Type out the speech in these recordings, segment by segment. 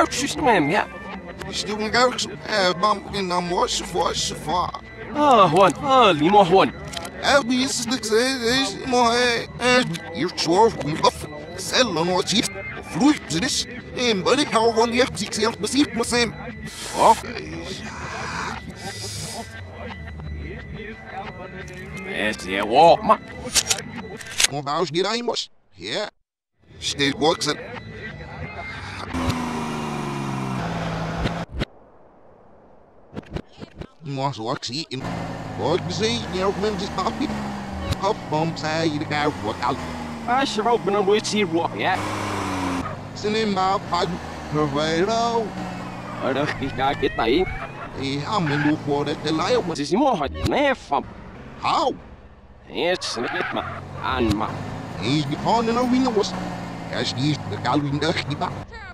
systeem, ja. Stuwen gauws, bam in een wasje voor ze vaar. Juan, limo Juan. Wie is het is maar hier zorg om af. Cellen wat ziet. Vloeit is. En wat ik hou van je zichzelf besiegt met hem. Oh. Is je walk, man. Hoe hou je daar immers? Ja. Steeds boksen. Maar zo ik zie in. Wat bezig je ook mensen papi. Hopbom zei je de kou wat al. Als je ook een beetje hier walk, ja. Zijn in maar pak. Verwijder. Dat is daar get bij. Ja, men doet voor de lijn. Het is niet mogelijk, nee, van. How? Yes, niet maar. Aan maar. Is die gewoon een winnaar was. Ja, is die de Calvin dag die bak.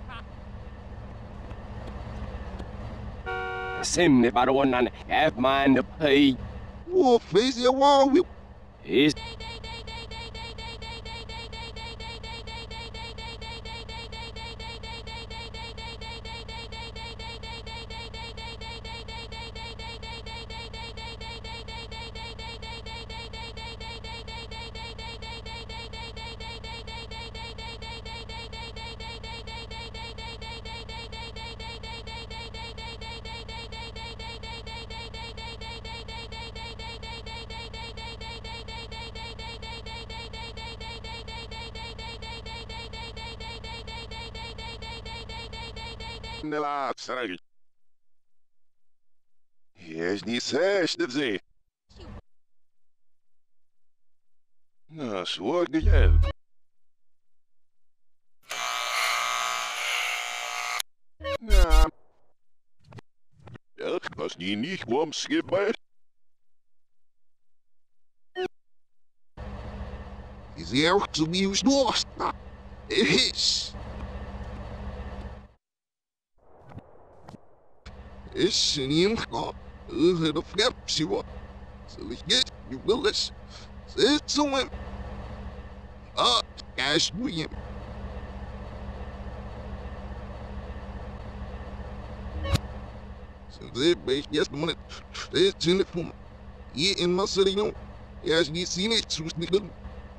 Sim de baron aan have man de pay. Oh, face je wow. Is de laatste regel. Hier is niet zesde zee. Nou, zo ik jij. Ja. Dat was niet gewoon schipbaar. Is er ook zo nieuws door? Is. Is er niet ingegaan? Het op grapje wat. Zal ik het? Je wil eens. Zit zo hem. Ah, kijk hoe je hem. Sinds bij eerste moment. Dit is niet voor me. Hier in Masserino. Ja, is niet zien het zo niet doen.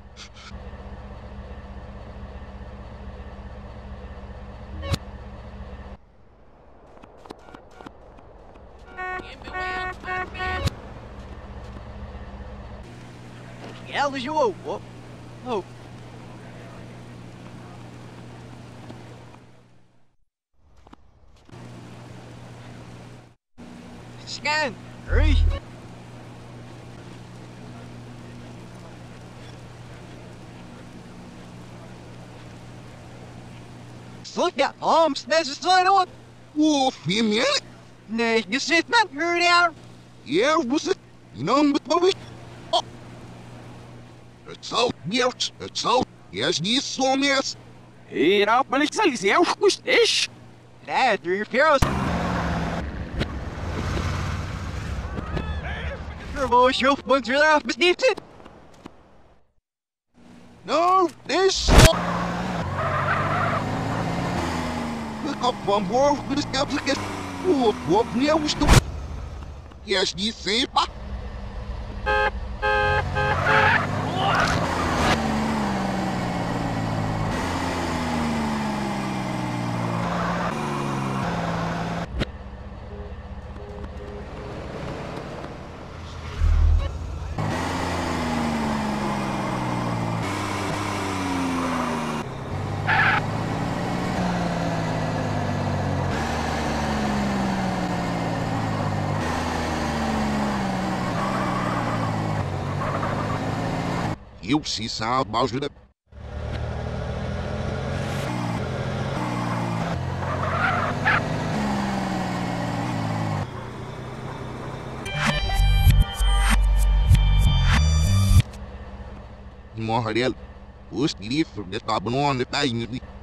hell is you? What? Oh. Scan. Hurry. Look at arms. There's a sign on. Oh, 4 minuten? Nee, je zit met her down. Ja, was het? Je naam met Bobby? Oh. Het zal, Geert, het zal. Ja, is niet zo meer. Hier op, maar ik zal je ook goed is. Daar, doe je views. Verwoord je op, want je eraf besnipt het. Nou, this. Ik heb van boven de skepticus. Oh, wat nieuw is toch? Ja, is niet zeker. You see sound Bowser. Maar Ariel, hoe is die lief voor dit abonnement aan de pijn?